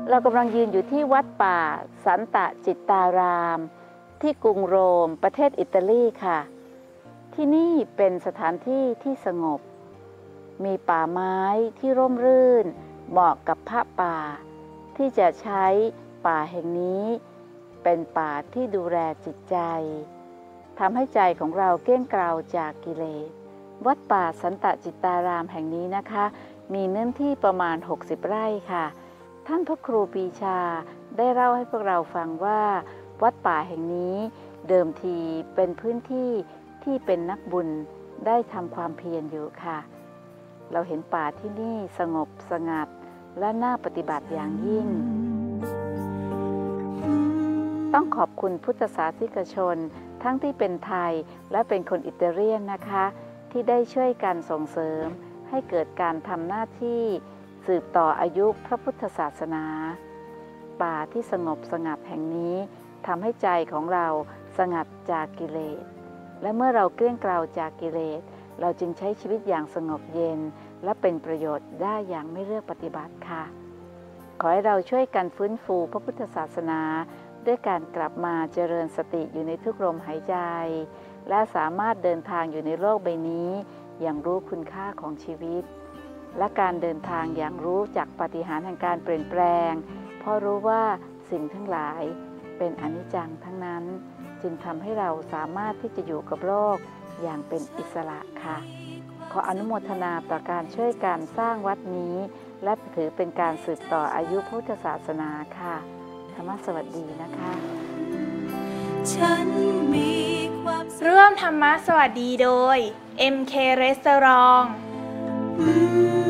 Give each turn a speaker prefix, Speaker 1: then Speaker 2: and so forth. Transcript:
Speaker 1: เรากำลังยืนอยู่ที่วัดป่าสันตจิตตารามที่กรุงโรมประเทศอิตาลีค่ะที่นี่เป็นสถานที่ที่สงบมีป่าไม้ที่ร่มรื่นเหมาะกับพระป่าที่จะใช้ป่าแห่งนี้เป็นป่าที่ดูแลจิตใจทำให้ใจของเราเกลี้ยงเกลาจากกิเลสวัดป่าสันตจิตตารามแห่งนี้นะคะมีเนื้อที่ประมาณ60 ไร่ค่ะท่านพระครูปรีชาได้เล่าให้พวกเราฟังว่าวัดป่าแห่งนี้เดิมทีเป็นพื้นที่ที่เป็นนักบุญได้ทำความเพียรอยู่ค่ะเราเห็นป่าที่นี่สงบสงัดและน่าปฏิบัติอย่างยิ่งต้องขอบคุณพุทธศาสนิกชนทั้งที่เป็นไทยและเป็นคนอิตาเลียนนะคะที่ได้ช่วยกันส่งเสริมให้เกิดการทำหน้าที่สืบต่ออายุพระพุทธศาสนาป่าที่สงบสงัดแห่งนี้ทำให้ใจของเราสงัดจากกิเลสและเมื่อเราเกลี้ยงเกลาจากกิเลสเราจึงใช้ชีวิตอย่างสงบเย็นและเป็นประโยชน์ได้อย่างไม่เลือกปฏิบัติค่ะขอให้เราช่วยกันฟื้นฟูพระพุทธศาสนาด้วยการกลับมาเจริญสติอยู่ในทุกลมหายใจและสามารถเดินทางอยู่ในโลกใบนี้อย่างรู้คุณค่าของชีวิตและการเดินทางอย่างรู้จักปาฏิหาริย์แห่งการเปลี่ยนแปลงเพราะรู้ว่าสิ่งทั้งหลายเป็นอนิจจังทั้งนั้นจึงทำให้เราสามารถที่จะอยู่กับโลกอย่างเป็นอิสระค่ะขออนุโมทนาต่อการช่วยการสร้างวัดนี้และถือเป็นการสืบต่ออายุพุทธศาสนาค่ะธรรมสวัสดีนะคะ
Speaker 2: ร่วมธรรมะสวัสดีโดย MK Restaurant